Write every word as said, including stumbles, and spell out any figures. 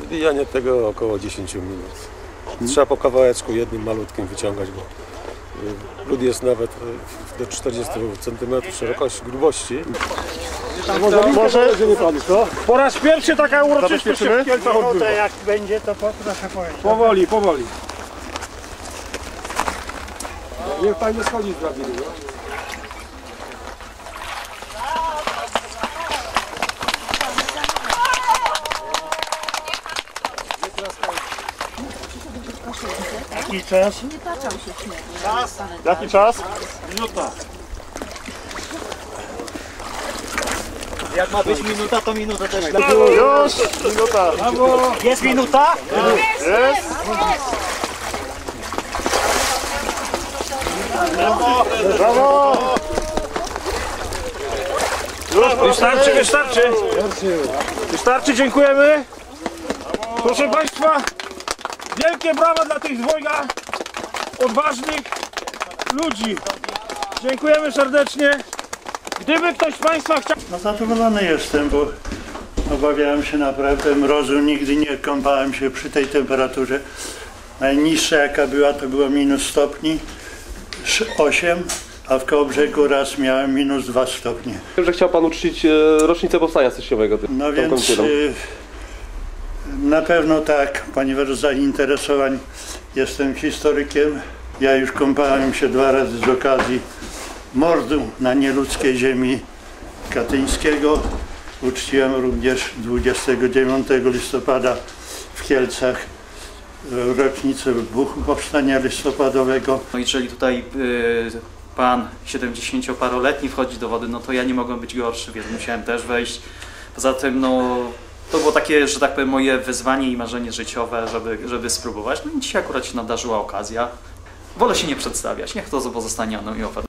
Wybijanie tego około dziesięć minut. Trzeba po kawałeczku jednym malutkim wyciągać, bo lód jest nawet do czterdziestu centymetrów szerokości, grubości. Może, może po raz pierwszy taka uroczystość się w Kielcach odbywa. Jak będzie, to proszę powiedzieć. Powoli, powoli. Niech pani schodzi z drabiny. Jaki czas? Nie patrzał się śmiech. Czas? Jaki czas? Minuta. Jak ma być minuta, to minuta też. Już! Minuta. Brawo. Jest minuta? Jest! Brawo! Brawo! Wystarczy, wystarczy! Wystarczy, dziękujemy! Proszę Państwa, wielkie brawa dla tych dwojga odważnych ludzi. Dziękujemy serdecznie. Gdyby ktoś z Państwa chciał... No zadowolony jestem, bo obawiałem się naprawdę mrozu, nigdy nie kąpałem się przy tej temperaturze. Najniższa jaka była, to było minus stopni osiem, a w Kołobrzegu raz miałem minus dwa stopnie. Wiem, że chciał Pan uczcić rocznicę Powstania Styczniowego. No więc y, na pewno tak, ponieważ z zainteresowań jestem historykiem. Ja już kąpałem się dwa razy z okazji mordu na nieludzkiej ziemi katyńskiego. Uczciłem również dwudziestego dziewiątego listopada w Kielcach rocznicę wybuchu powstania listopadowego. No jeżeli tutaj y, pan siedemdziesięcioparoletni wchodzi do wody, no to ja nie mogłem być gorszy, więc musiałem też wejść. Poza tym no, to było takie, że tak powiem, moje wyzwanie i marzenie życiowe, żeby, żeby spróbować. No i dzisiaj akurat się nadarzyła okazja. Wolę się nie przedstawiać, niech to pozostanie anonimowe.